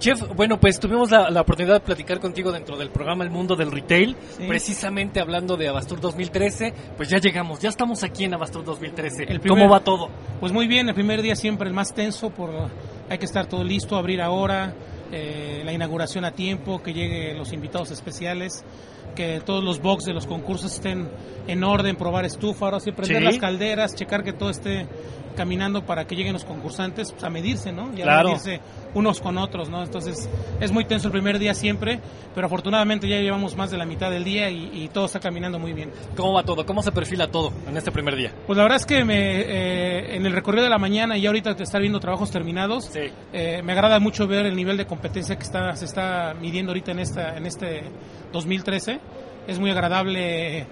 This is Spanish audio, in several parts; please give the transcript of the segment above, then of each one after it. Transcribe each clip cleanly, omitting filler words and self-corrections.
Chef, bueno, pues tuvimos la oportunidad de platicar contigo dentro del programa El Mundo del Retail, precisamente hablando de Abastur 2013, pues ya llegamos, ya estamos aquí en Abastur 2013. ¿Cómo va todo? Pues muy bien, el primer día siempre el más tenso, hay que estar todo listo, abrir ahora, la inauguración a tiempo, que lleguen los invitados especiales, que todos los box de los concursos estén en orden, probar estufa, ahora sí prender las calderas, checar que todo esté caminando para que lleguen los concursantes pues, a medirse, ¿no? Y a medirse unos con otros, ¿no? Entonces es muy tenso el primer día siempre, pero afortunadamente ya llevamos más de la mitad del día y todo está caminando muy bien. ¿Cómo va todo? ¿Cómo se perfila todo en este primer día? Pues la verdad es que en el recorrido de la mañana y ahorita de estar viendo trabajos terminados, me agrada mucho ver el nivel de competencia que se está midiendo ahorita en este 2013. Es muy agradable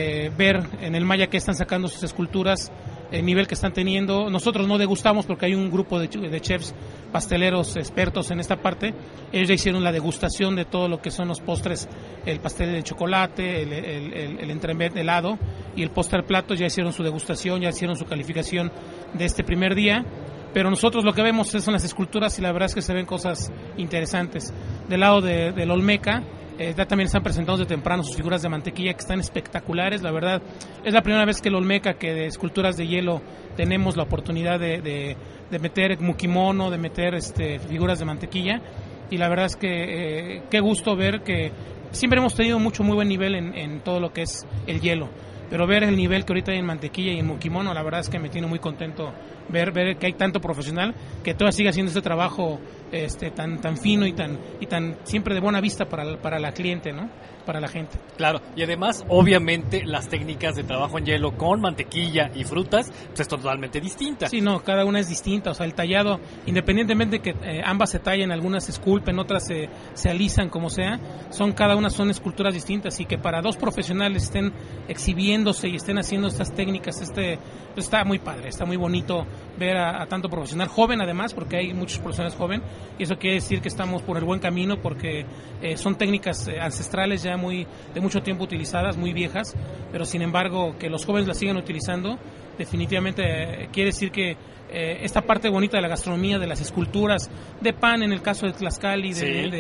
ver en el Maya que están sacando sus esculturas, el nivel que están teniendo. Nosotros no degustamos porque hay un grupo de chefs pasteleros expertos en esta parte. Ellos ya hicieron la degustación de todo lo que son los postres, el pastel de chocolate, el entremés helado y el postre plato. Ya hicieron su degustación, ya hicieron su calificación de este primer día. Pero nosotros lo que vemos son las esculturas y la verdad es que se ven cosas interesantes. Del lado del Olmeca, ya también están presentados de temprano sus figuras de mantequilla que están espectaculares. La verdad, es la primera vez que el Olmeca, que de esculturas de hielo tenemos la oportunidad de meter mukimono, de meter figuras de mantequilla. Y la verdad es que qué gusto ver que siempre hemos tenido muy buen nivel en todo lo que es el hielo. Pero ver el nivel que ahorita hay en mantequilla y en mukimono, la verdad es que me tiene muy contento ver que hay tanto profesional que todavía sigue haciendo este trabajo tan fino y tan siempre de buena vista para la cliente, ¿no? Para la gente. Claro, y además, obviamente, las técnicas de trabajo en hielo con mantequilla y frutas, pues es totalmente distinta. Sí, no, cada una es distinta, o sea, el tallado, independientemente de que ambas se tallen, algunas se esculpen, otras se alisan, como sea, cada una son esculturas distintas, y que para dos profesionales estén exhibiéndose y estén haciendo estas técnicas, está muy padre, está muy bonito ver a tanto profesional joven, además, porque hay muchos profesionales jóvenes, y eso quiere decir que estamos por el buen camino, porque son técnicas ancestrales ya de mucho tiempo utilizadas, muy viejas, pero sin embargo que los jóvenes las sigan utilizando, definitivamente quiere decir que esta parte bonita de la gastronomía, de las esculturas, de pan en el caso de Tlaxcali,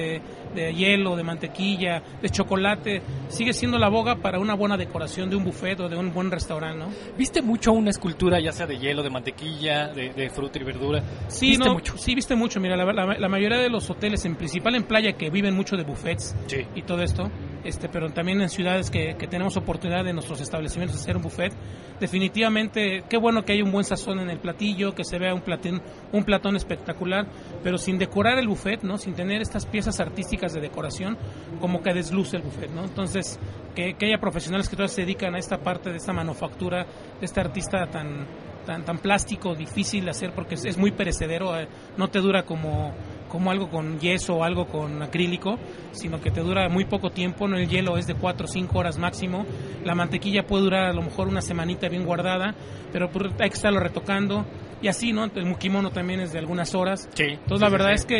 de hielo, de mantequilla, de chocolate, sigue siendo la boga para una buena decoración de un buffet o de un buen restaurante, ¿no? ¿Viste mucho una escultura, ya sea de hielo, de mantequilla, de fruta y verdura? Sí, viste mucho. Mira, la mayoría de los hoteles, en principal en playa, que viven mucho de buffets y todo esto, pero también en ciudades que tenemos oportunidad de nuestros establecimientos de hacer un buffet, definitivamente qué bueno que hay un buen sazón en el platillo, que se vea un platón espectacular, pero sin decorar el buffet, ¿no? Sin tener estas piezas artísticas de decoración, como que desluce el buffet, ¿no? Entonces, que haya profesionales que todavía se dedican a esta parte de esta manufactura, de este artista tan plástico, difícil de hacer, porque es muy perecedero, no te dura como algo con yeso o algo con acrílico, sino que te dura muy poco tiempo, ¿no? El hielo es de 4 o 5 horas máximo, la mantequilla puede durar a lo mejor una semanita bien guardada, pero hay que estarlo retocando, y así, ¿no? El mukimono también es de algunas horas. Entonces la verdad es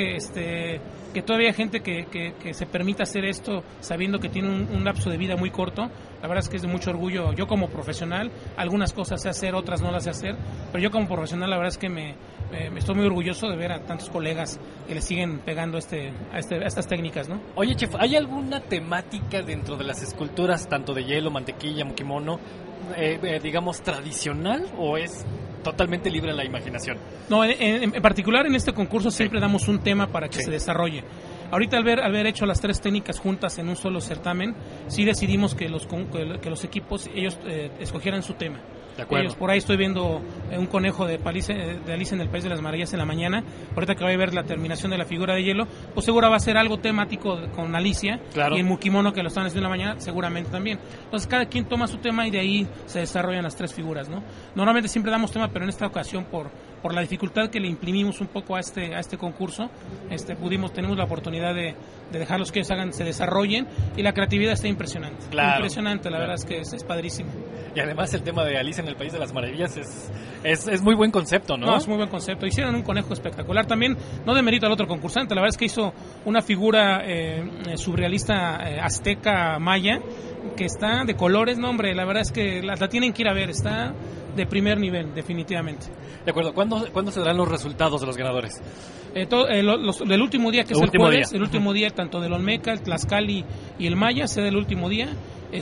que todavía hay gente que se permite hacer esto sabiendo que tiene un lapso de vida muy corto. La verdad es que es de mucho orgullo. Yo como profesional, algunas cosas sé hacer, otras no las sé hacer, pero yo como profesional la verdad es que me estoy muy orgulloso de ver a tantos colegas que le siguen pegando a estas técnicas, ¿no? Oye, chef, ¿hay alguna temática dentro de las esculturas, tanto de hielo, mantequilla, mukimono, digamos tradicional, o es totalmente libre la imaginación? No, en particular en este concurso siempre damos un tema para que se desarrolle. Ahorita al haber hecho las 3 técnicas juntas en un solo certamen, sí decidimos que los equipos, ellos escogieran su tema. Ellos, por ahí estoy viendo un conejo de Alicia en el País de las Maravillas en la mañana. Ahorita que voy a ver la terminación de la figura de hielo, pues seguro va a ser algo temático con Alicia. Y el mukimono que lo están haciendo en la mañana, seguramente también. Entonces cada quien toma su tema y de ahí se desarrollan las 3 figuras, ¿no? Normalmente siempre damos tema, pero en esta ocasión por la dificultad que le imprimimos un poco a este concurso, tenemos la oportunidad de dejarlos que ellos se desarrollen, y la creatividad está impresionante. Impresionante, la verdad es que es padrísimo. Y además el tema de Alicia en el País de las Maravillas es muy buen concepto, ¿no? No, es muy buen concepto. Hicieron un conejo espectacular. También, no de mérito al otro concursante, la verdad es que hizo una figura surrealista azteca maya, que está de colores, no hombre, la verdad es que la tienen que ir a ver, está de primer nivel, definitivamente. De acuerdo. ¿Cuándo se darán los resultados de los ganadores? Del último día, que es el jueves, el último día tanto del Olmeca, el Tlaxcali y el Maya, será el último día,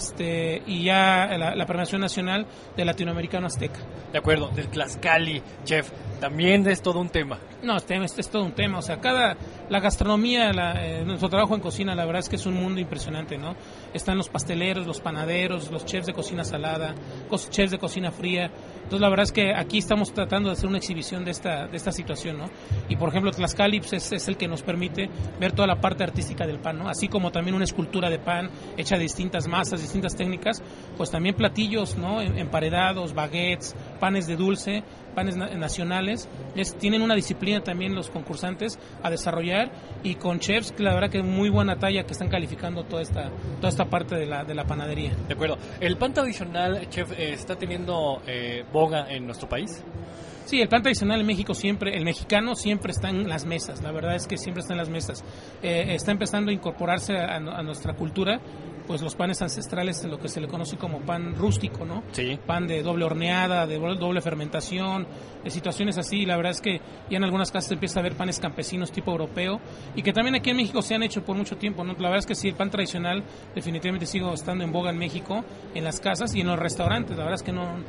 y ya la premiación nacional del Latinoamericano Azteca. De acuerdo, del Tlaxcali, chef, también es todo un tema. No, es todo un tema, o sea, la gastronomía, nuestro trabajo en cocina, la verdad es que es un mundo impresionante, ¿no? Están los pasteleros, los panaderos, los chefs de cocina salada, chefs de cocina fría. Entonces la verdad es que aquí estamos tratando de hacer una exhibición de esta situación, ¿no? Y por ejemplo Tlaxcali es el que nos permite ver toda la parte artística del pan, ¿no? Así como también una escultura de pan hecha de distintas masas, distintas técnicas, pues también platillos, ¿no? Emparedados, baguettes, panes de dulce, panes nacionales. Tienen una disciplina también los concursantes a desarrollar, y con chefs que la verdad que muy buena talla, que están calificando toda esta parte de la panadería. De acuerdo. ¿El pan tradicional, chef, está teniendo boga en nuestro país? Sí, el pan tradicional en México el mexicano siempre está en las mesas, la verdad es que siempre está en las mesas. Está empezando a incorporarse a nuestra cultura, pues los panes ancestrales, lo que se le conoce como pan rústico, ¿no? Sí. Pan de doble horneada, de doble fermentación, situaciones así. La verdad es que ya en algunas casas se empieza a ver panes campesinos tipo europeo, y que también aquí en México se han hecho por mucho tiempo, ¿no? La verdad es que sí, el pan tradicional definitivamente sigue estando en boga en México, en las casas y en los restaurantes. La verdad es que no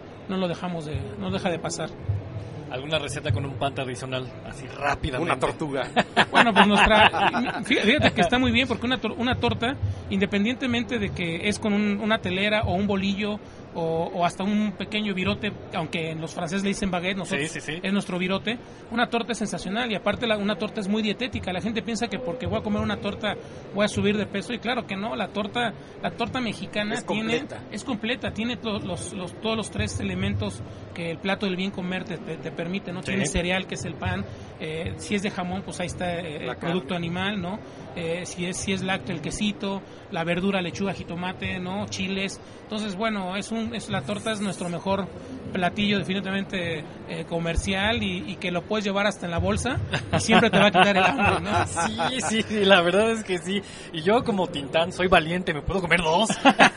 deja de pasar. ¿Alguna receta con un pan tradicional así rápidamente? Una tortuga. Bueno, pues fíjate que está muy bien, porque una torta, independientemente de que es con una telera o un bolillo o hasta un pequeño virote, aunque los franceses le dicen baguette, nosotros sí. es nuestro virote, una torta es sensacional, y aparte una torta es muy dietética. La gente piensa que porque voy a comer una torta voy a subir de peso, y claro que no. La torta mexicana es completa, tiene todos los tres elementos que el plato del bien comer te permite, ¿no? Sí. Tiene cereal, que es el pan, si es de jamón, pues ahí está el producto animal, ¿no? Si es lácteo, el quesito, la verdura, lechuga, jitomate, ¿no? Chiles. Entonces, bueno, la torta es nuestro mejor platillo, definitivamente comercial, y que lo puedes llevar hasta en la bolsa y siempre te va a quitar el hambre, ¿no? Sí, la verdad es que sí. Y yo, como Tintán, soy valiente, me puedo comer 2.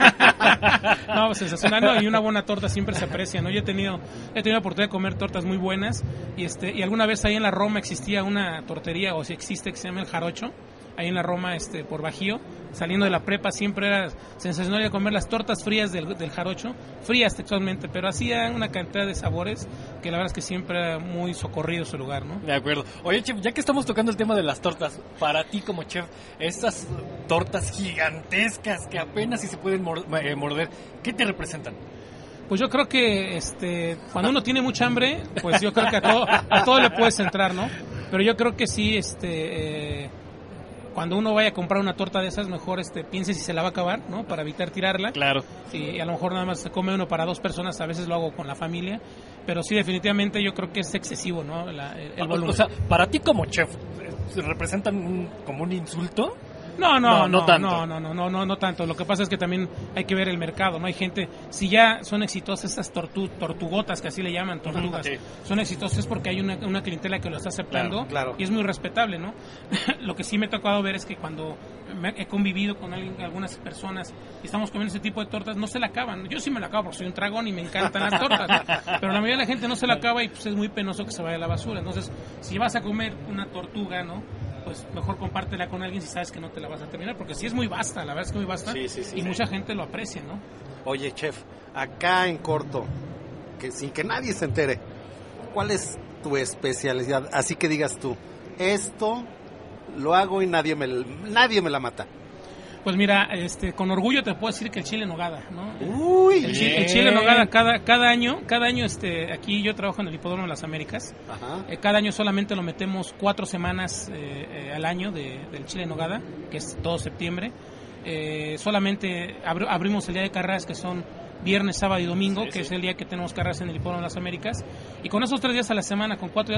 No, sensacional, ¿no? Y una buena torta siempre se aprecia, ¿no? Yo he tenido la oportunidad de comer tortas muy buenas, y alguna vez ahí en la Roma existía una tortería, o si existe, que se llama El Jarocho, ahí en la Roma, por Bajío. Saliendo de la prepa siempre era sensacional comer las tortas frías del Jarocho, frías textualmente, pero hacía una cantidad de sabores que la verdad es que siempre era muy socorrido su lugar, ¿no? De acuerdo. Oye, chef, ya que estamos tocando el tema de las tortas, para ti como chef, estas tortas gigantescas que apenas si se pueden morder, ¿qué te representan? Pues yo creo que cuando uno tiene mucha hambre, pues yo creo que a todo le puedes entrar, ¿no? Pero yo creo que sí, cuando uno vaya a comprar una torta de esas, mejor piense si se la va a acabar, ¿no? Para evitar tirarla. Claro. Y a lo mejor nada más se come uno para 2 personas, a veces lo hago con la familia, pero sí, definitivamente yo creo que es excesivo, ¿no? El volumen. O sea, para ti como chef, ¿representan como un insulto? No tanto. Lo que pasa es que también hay que ver el mercado, ¿no? Hay gente, si ya son exitosas esas tortugotas, que así le llaman, tortugas, sí, son exitosas porque hay una clientela que lo está aceptando, claro. Y es muy respetable, ¿no? Lo que sí me ha tocado ver es que cuando he convivido con algunas personas y estamos comiendo ese tipo de tortas, no se la acaban. Yo sí me la acabo porque soy un tragón y me encantan las tortas, pero la mayoría de la gente no se la acaba, y pues es muy penoso que se vaya a la basura. Entonces, si vas a comer una tortuga, ¿no? Pues mejor compártela con alguien si sabes que no te la vas a terminar, porque sí es muy vasta, la verdad es que muy vasta, y mucha gente lo aprecia, ¿no? Oye, chef, acá en corto, que sin que nadie se entere, ¿cuál es tu especialidad? Así que digas tú, esto lo hago y nadie me la mata. Pues mira, con orgullo te puedo decir que el chile en nogada, ¿no? Uy, el chile en nogada cada año, aquí yo trabajo en el Hipódromo de las Américas. Ajá. Cada año solamente lo metemos 4 semanas al año del chile en nogada, que es todo septiembre. Solamente abrimos el día de carreras, que son viernes, sábado y domingo, que es el día que tenemos carreras en el Hipódromo de las Américas, y con esos 3 días a la semana, con 4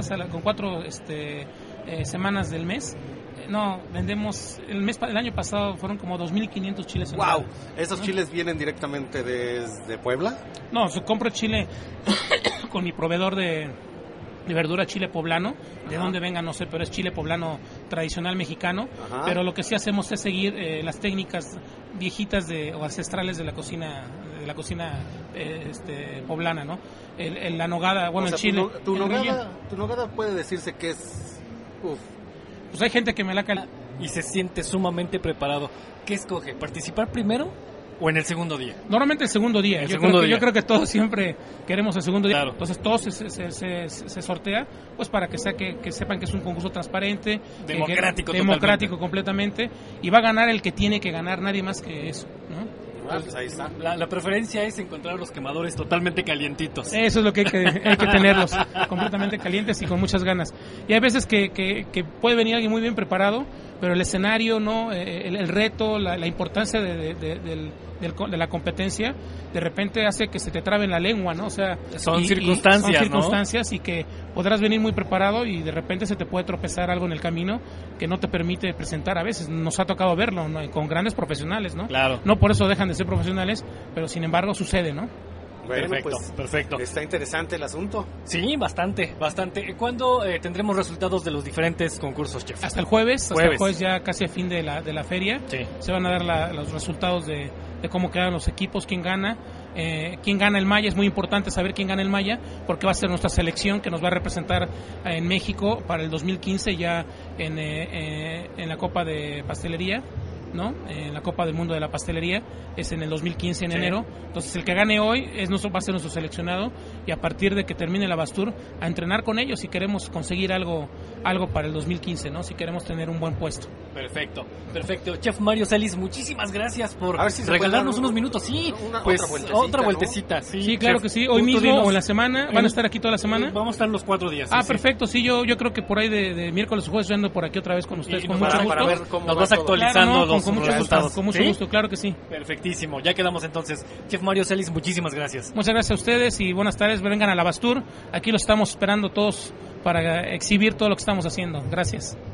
semanas del mes, vendemos, el año pasado fueron como 2,500 chiles en ¡Wow! ¿Esos chiles vienen directamente desde Puebla? No, compro chile con mi proveedor de verdura, chile poblano, de dónde venga no sé, pero es chile poblano tradicional mexicano. Pero lo que sí hacemos es seguir las técnicas viejitas o ancestrales de la cocina la cocina poblana, ¿no? La nogada, bueno, en Chile. Tu nogada puede decirse que es... Pues hay gente que me la cala. Y se siente sumamente preparado. ¿Qué escoge? ¿Participar primero o en el segundo día? Normalmente el segundo día. Yo creo que todos siempre queremos el segundo día. Claro. Entonces todo se sortea, pues para que sepan que es un concurso transparente, democrático completamente, y va a ganar el que tiene que ganar, nadie más que eso, ¿no? Pues ahí está. La preferencia es encontrar los quemadores totalmente calientitos. Eso es lo que hay que tenerlos, completamente calientes y con muchas ganas. Y hay veces que puede venir alguien muy bien preparado, pero el escenario, ¿no? El reto, la importancia de la competencia, de repente hace que se te trabe en la lengua, ¿no? O sea, son circunstancias, ¿no? Y que podrás venir muy preparado y de repente se te puede tropezar algo en el camino que no te permite presentar. A veces nos ha tocado verlo, ¿no? Con grandes profesionales, ¿no? Claro. No por eso dejan de ser profesionales, pero sin embargo sucede, ¿no? Bueno, perfecto. Está interesante el asunto. Sí, bastante. ¿Cuándo tendremos resultados de los diferentes concursos, chef? Hasta el jueves ya casi a fin de la feria. Sí. Se van a dar los resultados de cómo quedan los equipos, quién gana. Quién gana el Maya, es muy importante saber quién gana el Maya, porque va a ser nuestra selección que nos va a representar en México para el 2015 ya en la Copa de Pastelería, ¿no? En la Copa del Mundo de la Pastelería es en el 2015 en enero. Entonces el que gane hoy va a ser nuestro seleccionado, y a partir de que termine la Bastur a entrenar con ellos si queremos conseguir algo para el 2015, ¿no? Si queremos tener un buen puesto. Perfecto. Chef Mario Celis, muchísimas gracias por regalarnos unos minutos. Sí, otra vueltecita. ¿No? Sí, claro, chef, que sí. Hoy mismo o en la semana, ¿van a estar aquí toda la semana? Vamos a estar los 4 días. Perfecto. Sí, yo creo que por ahí de miércoles o jueves yo ando por aquí otra vez con ustedes, con mucho gusto. Para ver cómo nos vas actualizando los resultados. Con mucho gusto, claro que sí. Perfectísimo, ya quedamos entonces. Chef Mario Celis, muchísimas gracias. Muchas gracias a ustedes y buenas tardes. Vengan a la Bastur. Aquí los estamos esperando todos para exhibir todo lo que estamos haciendo. Gracias.